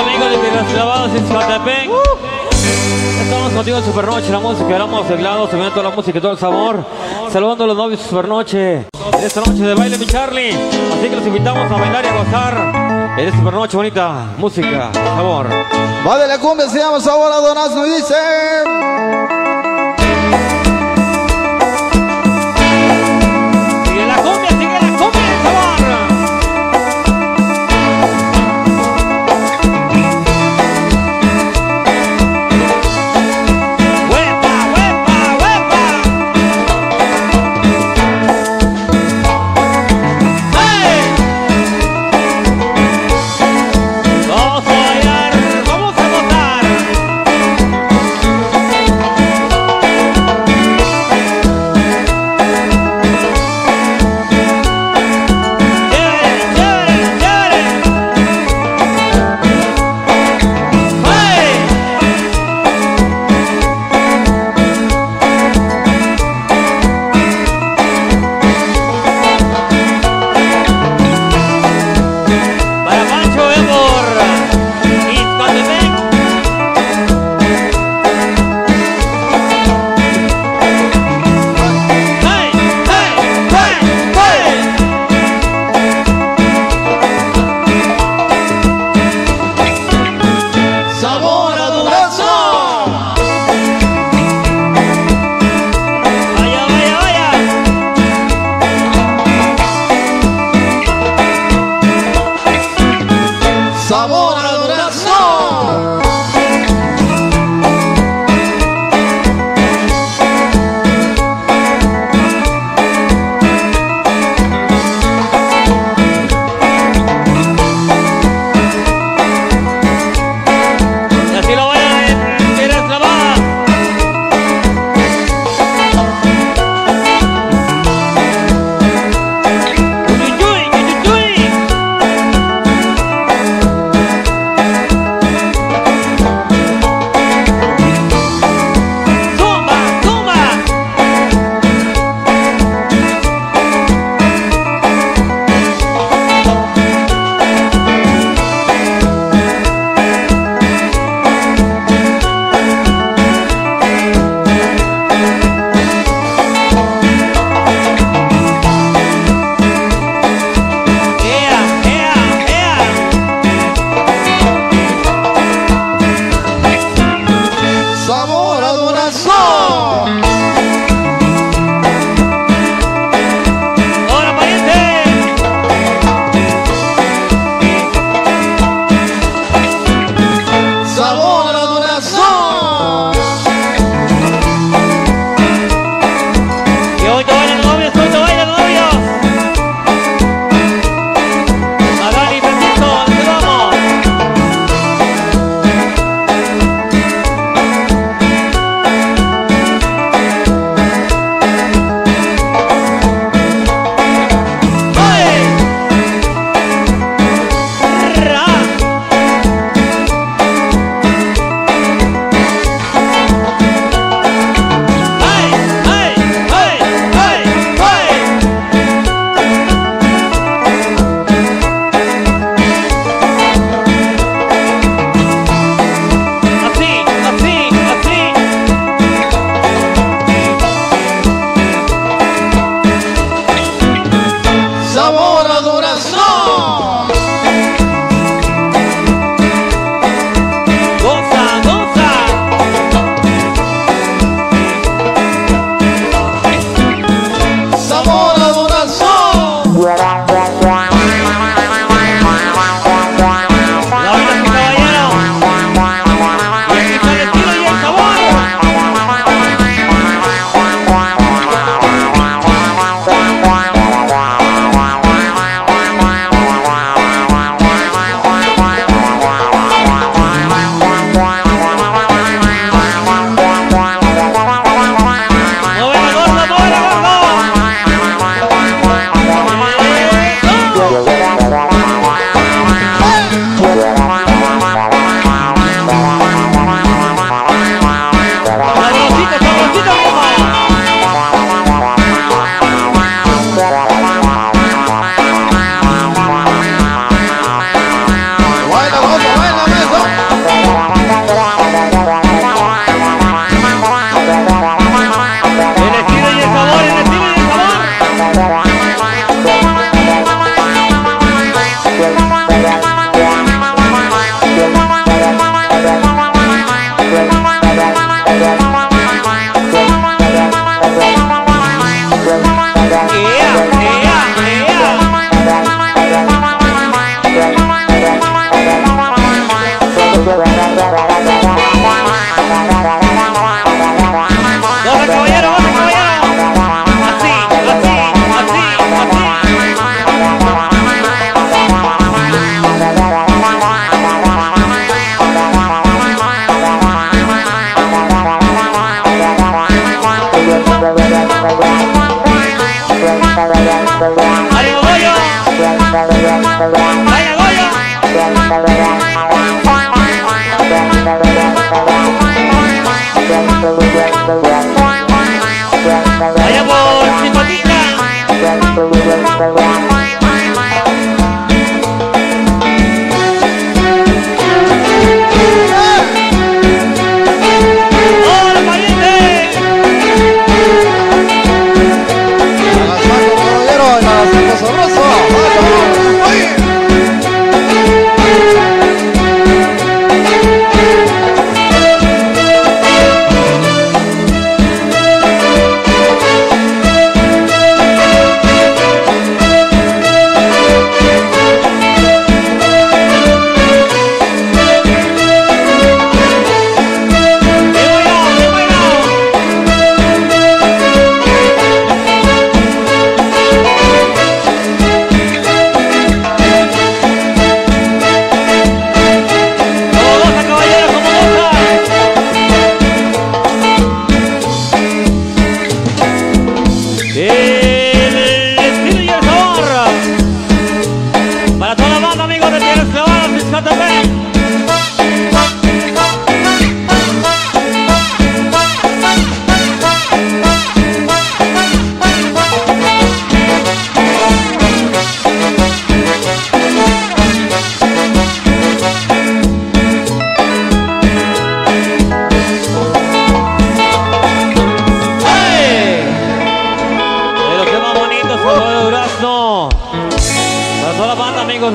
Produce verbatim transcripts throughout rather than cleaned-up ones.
amigos de Piedras Clavadas en Zacatepec. Uh. Estamos contigo en Supernoche, la música, hablamos arreglados, subiendo toda la música y todo el sabor. Saludando a los novios de Supernoche. Esta noche de baile, mi Charlie. Así que los invitamos a bailar y a gozar. En Supernoche, bonita música, sabor. Va de la cumbia, se llama Sabor a Donazno y dice... Sabor a Durazno. Y así lo vayan en Piedras Clavadas.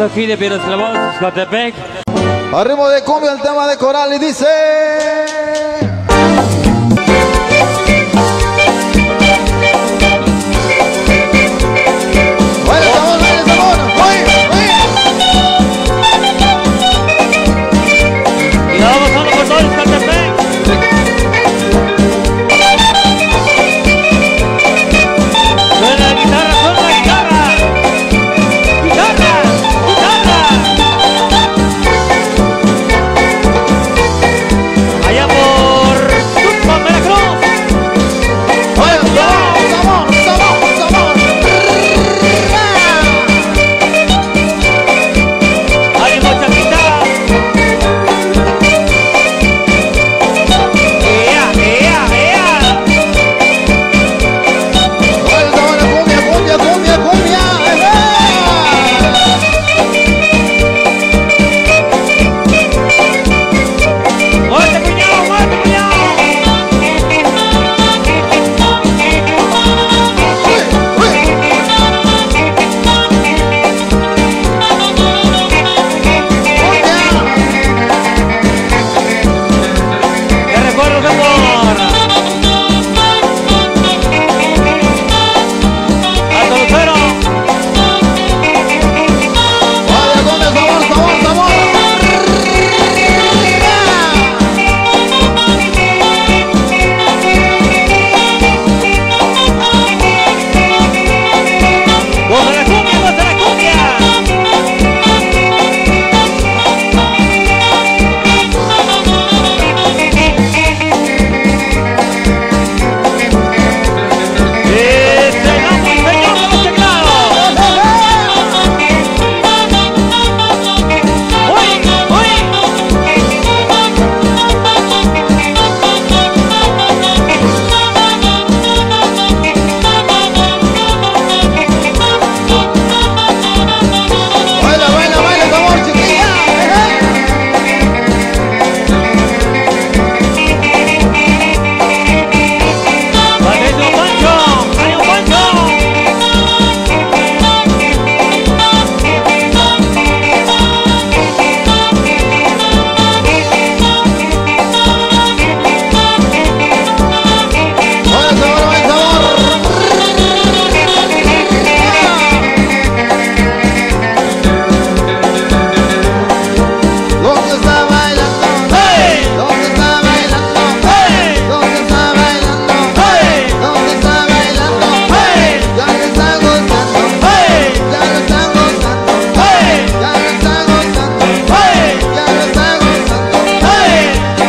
aquí de Piedras Clavadas, Xcatepec. Al ritmo de cumbia el tema de coral y dice... ¡Baile, sabor, baile, sabor! ¡Uy, uy! Y la vamos a por todo el Xcatepec. Suena la guitarra, suena la guitarra. ¡Guitarra! ¡Guitarra! Allá por Tuxpan, Veracruz. ¡Baile, sabor, sabor, sabor! ¡Ánimo, Chaquita! ¡Ea, ea, ea! ¡Baile, sabor, cumbia, cumbia, cumbia, cumbia! ¡Muévete, cuñado, muévete, cuñado! ¡Qué recuerdo, qué amor! ¡Hasta Lucero! ¡Baile, cumbia, sabor, sabor, sabor! ¡Goza la cumbia, goza la cumbia! ¡Este amo y señor de los teclados! ¡Uy, ¡Baile, baile, baile, sabor, chiquilla! ¡Patricio Pancho! ¡Hay un Pancho! ¡Baile, sabor, baile, sabor! ¿Dónde está bailando? ¡Hey! ¿Dónde está bailando? ¡Hey! ¿Dónde está bailando? ¡Hey! ¿Dónde está bailando? ¡Hey! Ya lo está gozando. ¡Hey! Ya lo está gozando. ¡Hey! Ya lo está gozando. ¡Hey! Ya lo está gozando. ¡Hey!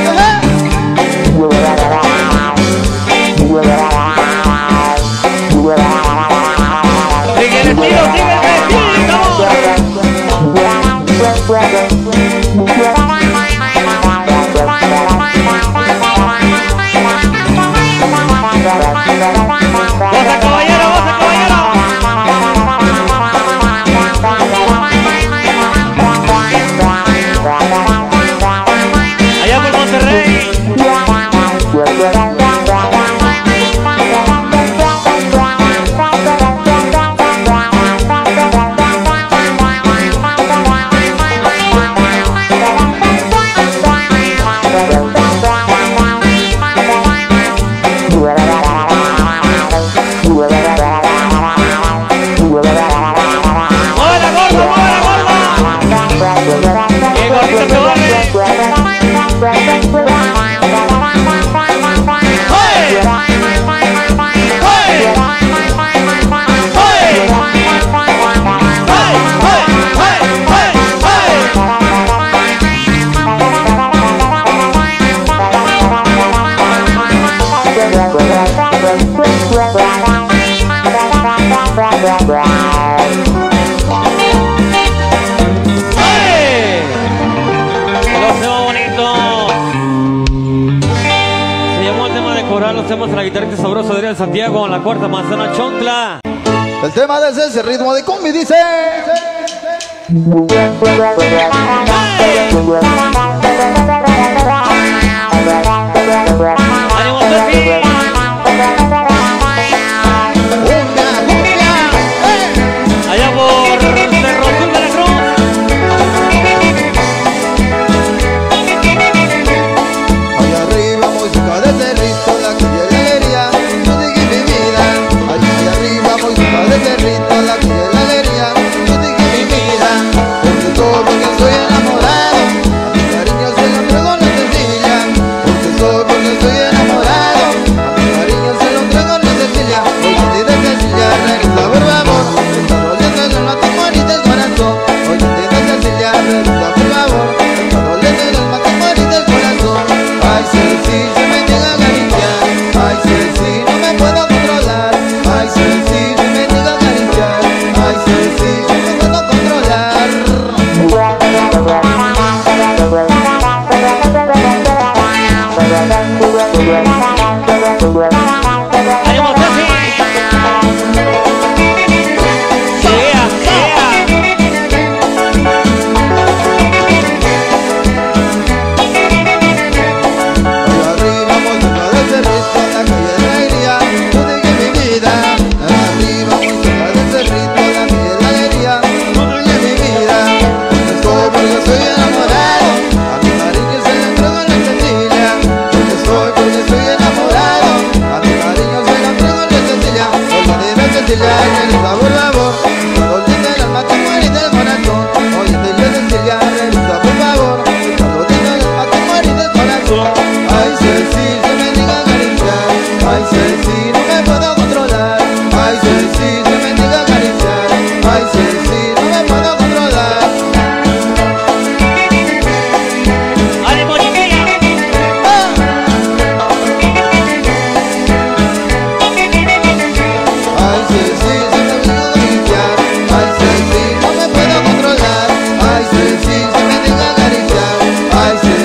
¡Sigue el estilo, sigue el estilo! ¡Goza, caballero, goza, caballero! Allá por Monterrey. ¡Muévela, gordo, muévela, gordo! ¡Qué gordito se mueve! ¡Hey! ¡Hey! Los temas de la guitarrista sabrosa Adrián Santiago en la cuarta manzana Chontla. El tema de ese ritmo de cumbia dice... ¡Ánimo, Tefi! Cumbia, cumbia, eh. Allá por Cerro Azul, Veracruz.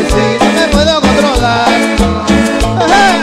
si no me puedo controlar. Ajá.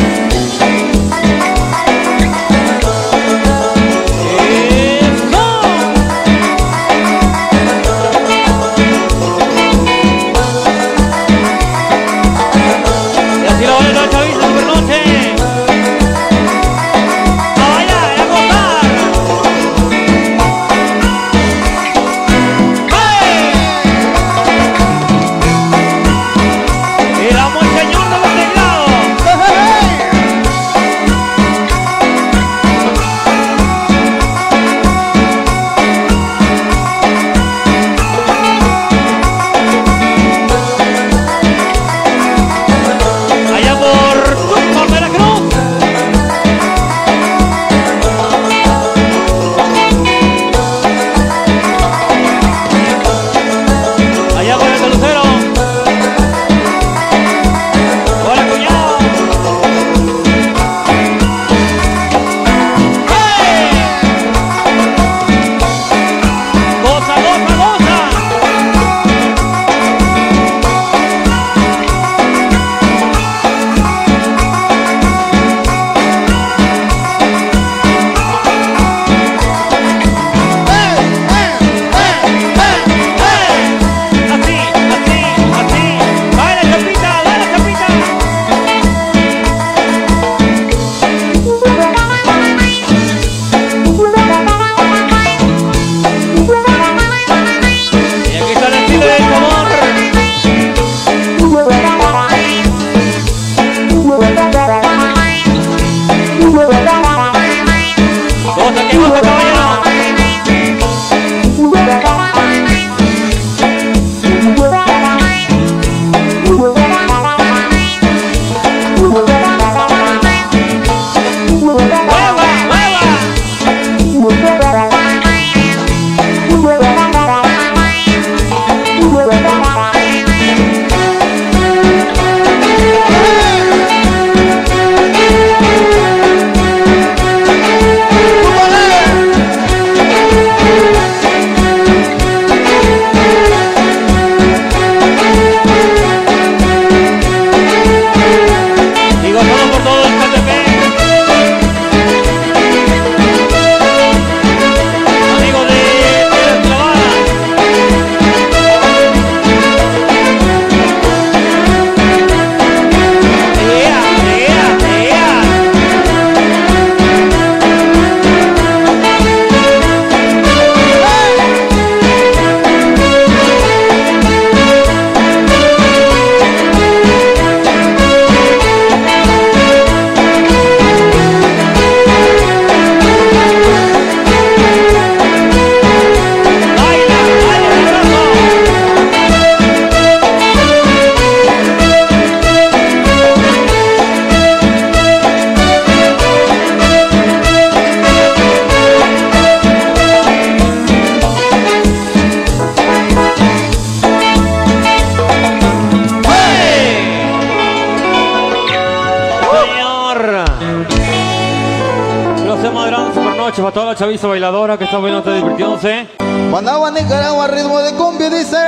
Para toda la chaviza bailadora que está bailando, divirtiéndose. Managua, Nicaragua, ritmo de cumbia, dice.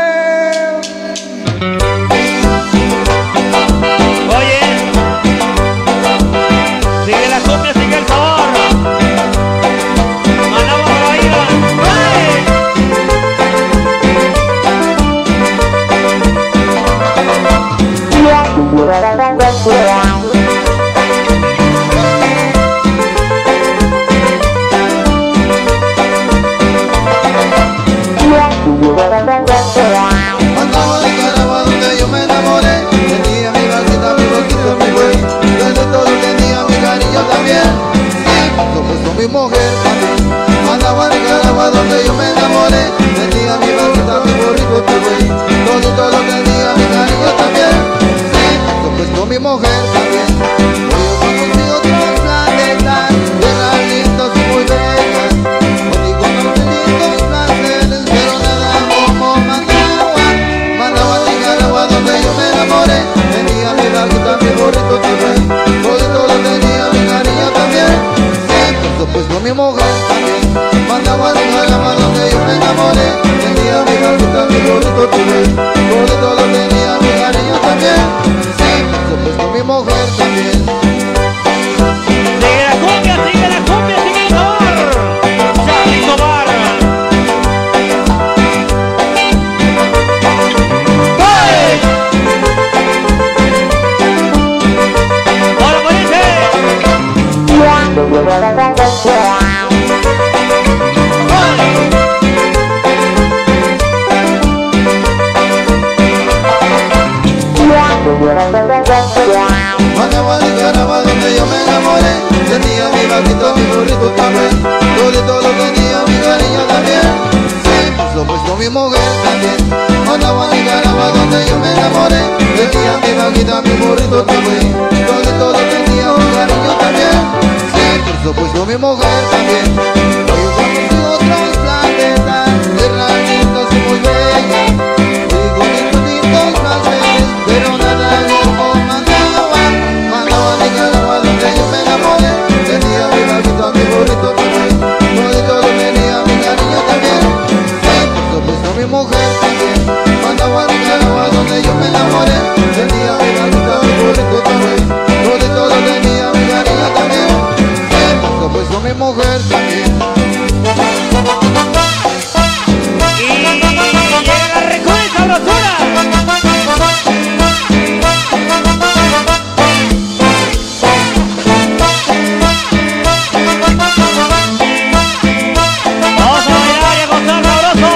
Oye, sigue la cumbia, sigue el sabor. Managua para bailar. Managua, Nicaragua, donde yo me enamoré. Tenía mi vaquita, mi boquita, mi güey. Desde todo tenía mi cariño también. Yo puesto mi mujer también. Managua, Nicaragua, donde yo me enamoré. Tenía mi vaquita, mi burrito, mi güey. Todo, todo tenía mi cariño también. Yo puesto mi mujer también. Hoy yo conmigo otro planeta. Llegan lindos y muy bellas. Hoy conocí lindos placeres, pero nada como Managua. Managua, Nicaragua, donde yo me enamoré. Tenía mi vaquita, mi burrito, mi güey. Todo, todo tenía mi cariño también. Por supuesto mi mujer también. Managua, Nicaragua, donde yo me enamoré. Tenía mi vaquita, mi burrito, mi güey. Todo, todo tenía mi cariño también. Andaba de Nicaragua donde yo me enamoré. Tenía mi vaquito, mi burrito también. Todo lo tenía, mi cariño también. Sí, por supuesto mi mujer también. Andaba de Nicaragua donde yo me enamoré. Tenía mi vaquita, mi burrito también. Todo lo tenía, mi cariño también. Sí, por supuesto mi mujer también. Hoy conocí otros planetas, tierras lindas y muy bellas. Y con estos lindos placeres, pero nada lejos mandaba. Mandaba a Nicaragua donde yo me enamoré. Tenía mi vaquita, mi burrito también. Todo lo tenía, mi cariño también. Sí, por supuesto mi mujer también. Mandaba a Nicaragua donde yo me enamoré. Tenía mi vaquita, mi burrito también. Todo lo tenía, mi cariño también. Sí, por supuesto mi mujer también. Y llega la recuerda sabrosura. Vamos a bailar y a gozar sabroso.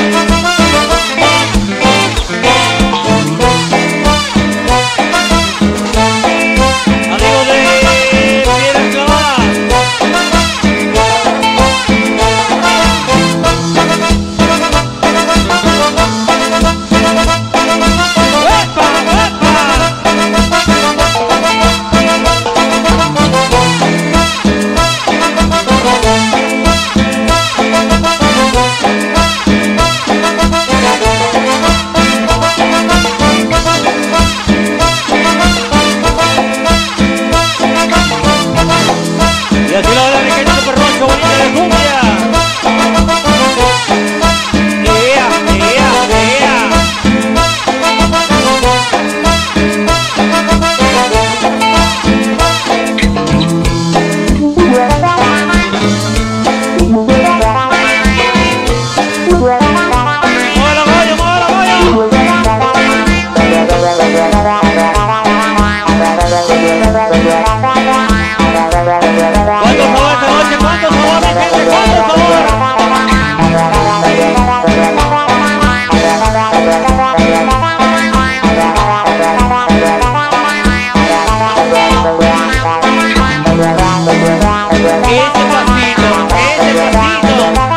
Amigos de Piedras Clavadas. Y así lo habla mi querido perrocho bonito de cumbia. ¡Ea, ea, ea! ¡Muévelo, gallo, muévelo, gallo! ¿Cuánto sabor esta noche? ¿Cuánto sabor, mi gente? ¿Cuánto sabor? Ese pasito, ese pasito.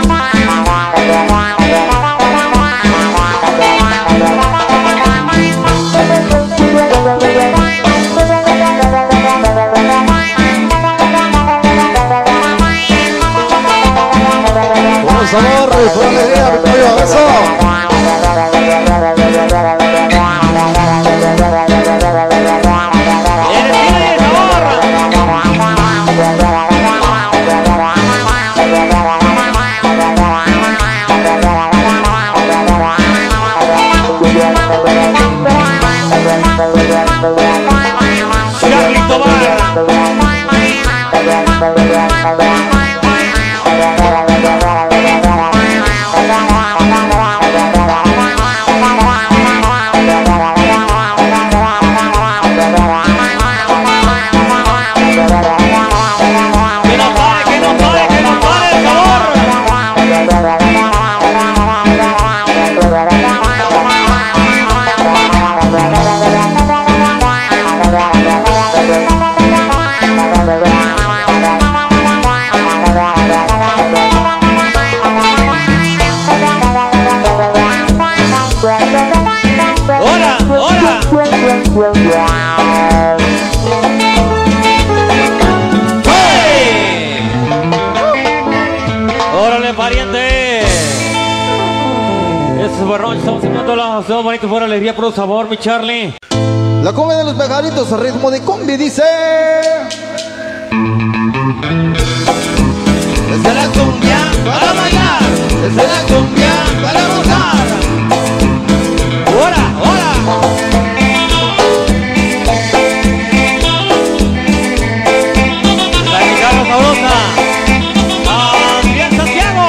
Por favor, por alegría, mi pollo, abrazo. ¡Eres libre de sabor! Charlie Tobar. Que no pare, que no pare, que no pare el sabor. ¡Hola, hola! ¡Hey! ¡Órale, pariente! Ese es barrón, estamos enviando los dos bonitos por alegría, por sabor, mi Charlie. La cumbia de los pajaritos a ritmo de cumbia dice. Desde la cumbia para bailar, desde la cumbia para gozar. ¡Hola, hola! La guitarra sabrosa. Adrián Santiago.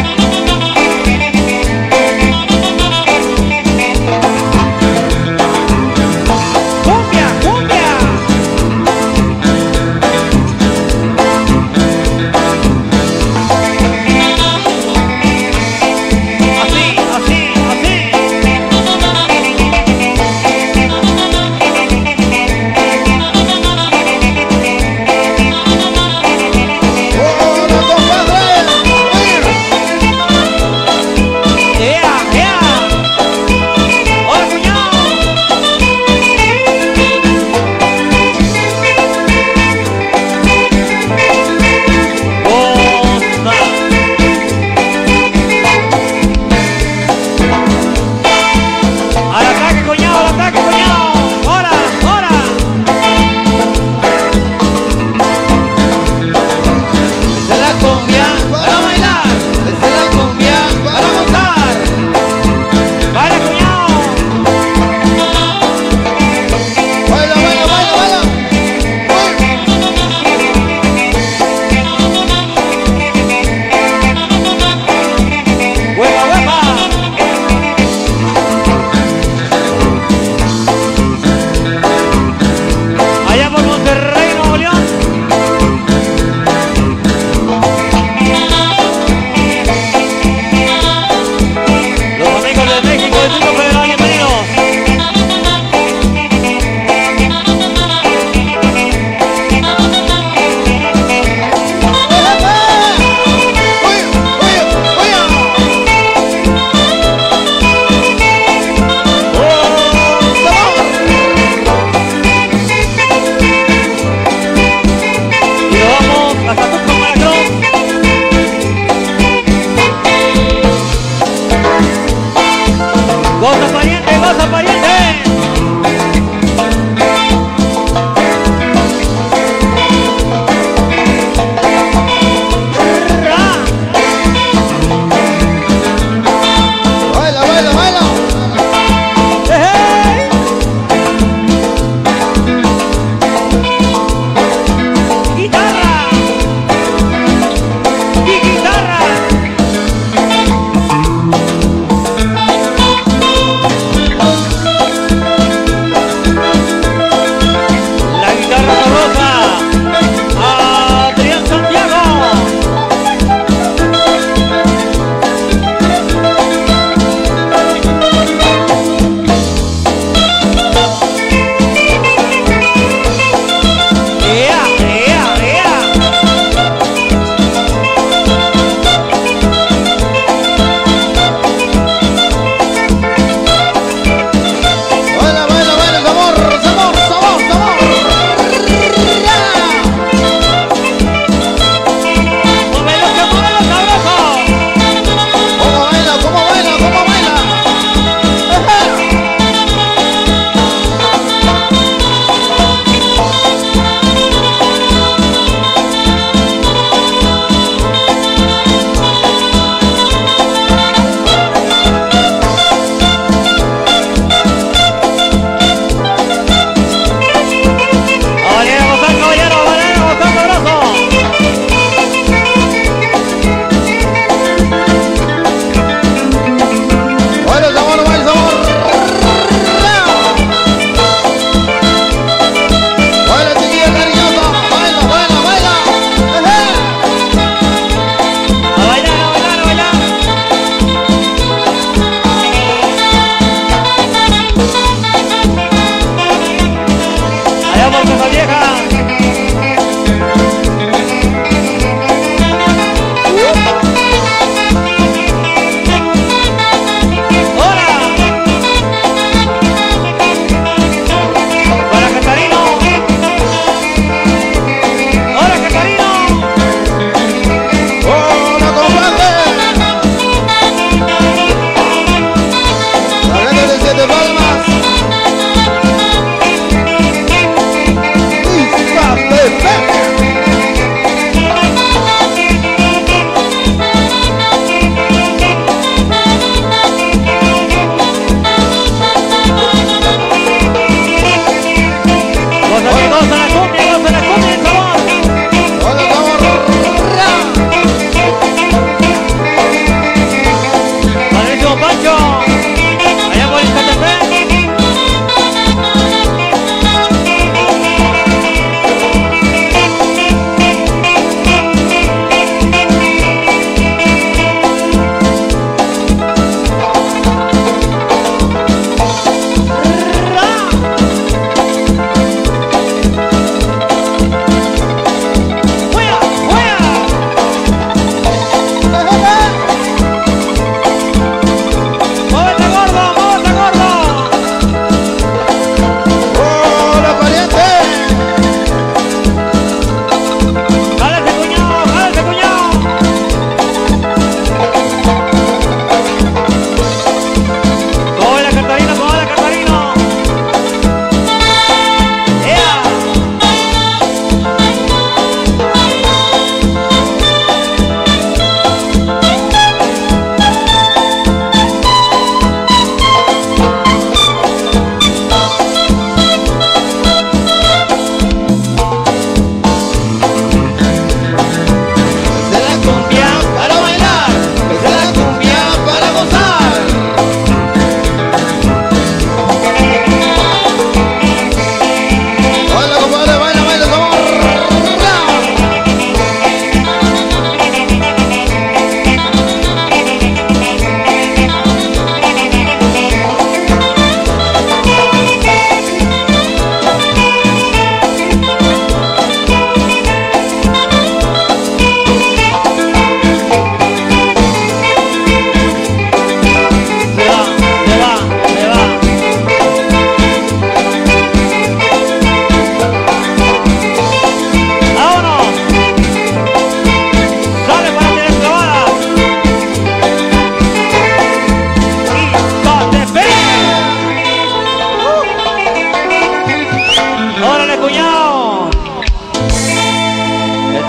¡Cumbia, cumbia! Así, así, así.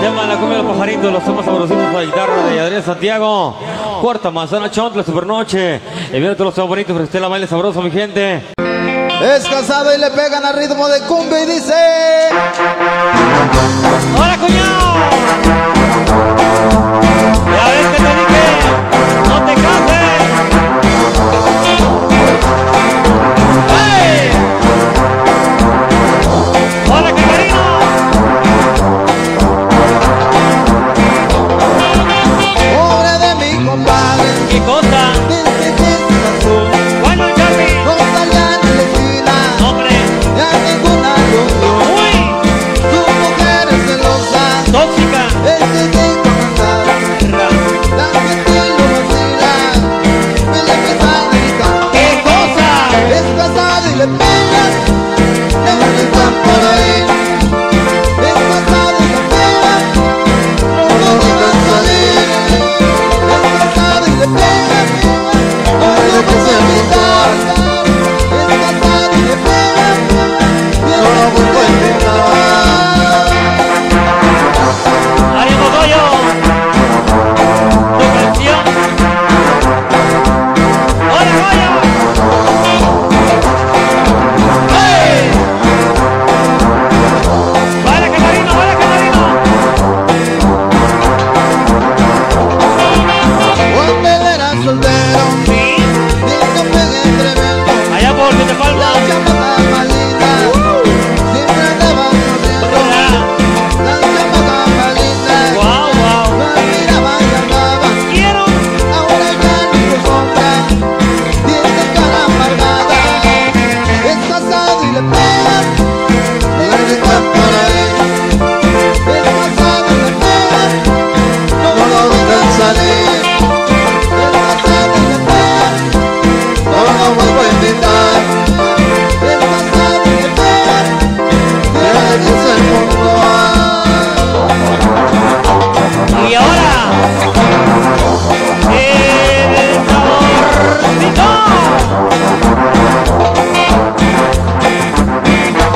llama La Cumbia de los Pajaritos, los temas sabrositos a la guitarra de Adrián Santiago. Cuarta Manzana Chontla, Supernoche. Y viene todos los temas bonitos, Estela Baile Sabroso, mi gente. Es casado y le pegan al ritmo de cumbia y dice: ¡Hola, cuñado! Ya ves que te dije, no te cases. ¡Hey! ¡Hola, Catarino! Pobre de mi compadre, ¿Qué cosa? dice que es azul. Bueno, Charlie. No salía ni la esquina, Hombre. ya ninguna ilusión. Uy. Su mujer es celosa, Tóxica. él se deja matar. La gente lo vacila, me le empieza a dedicar. ¿Qué cosa? Es casado y le pegan, le están por ahí. Es casado y le pegan, no lo dejan salir. Es casado y le pegan, no lo dejan invitar. Es casado y le pegan, no lo vuelvo a invitar. ¡Ánimo, Goyo! Tu canción. ¡Hola, Goyo! ¡Hey! ¡Hola, Catarino! ¡Hola, Catarino! Cuando él era soltero, Sí. niño pegué tremendo. Allá por que te La falta. chamaca más linda, siempre andaba corriendo. La chamaca más linda, ¡Guau, guau! me miraban y andaban. ¡Quiero! Ahora ya ni se compra, tiene cara amargada. Es casado y le pegan, le gritan por ahí. Es casado y le pegan, no lo dejan salir. Es casado y le pegan, no lo vuelvo a invitar. Es casado y le pegan, tiene que ser puntual. Y ahora, el saborcito.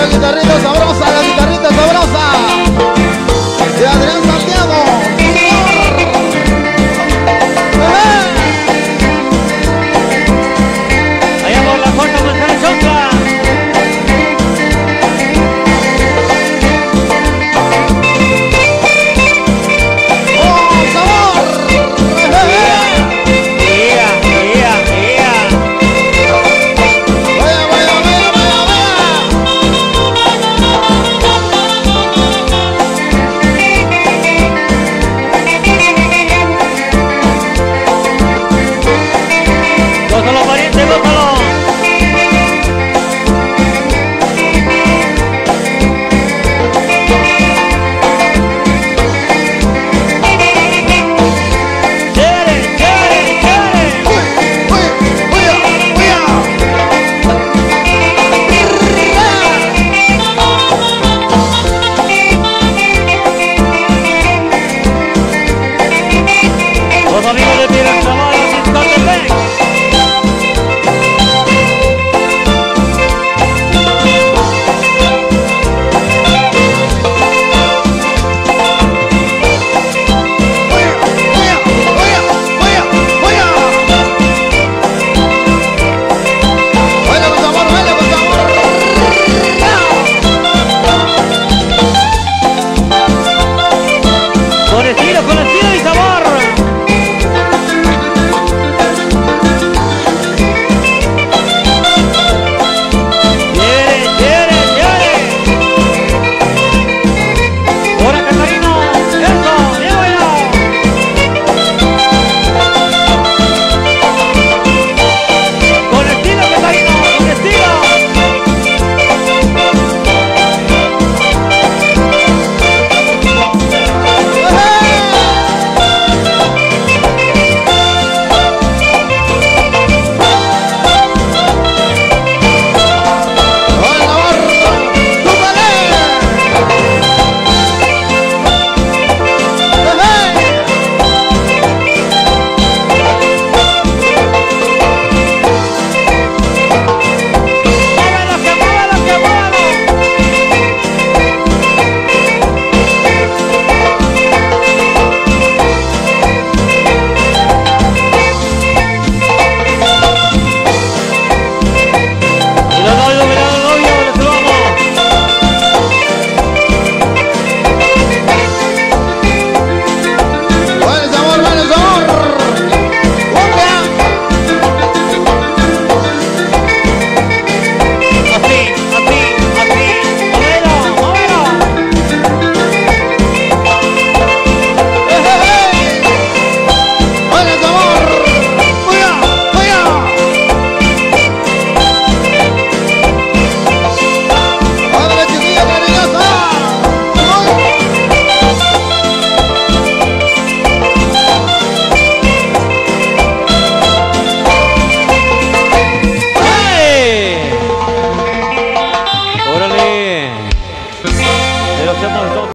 guitarrita sabrosa.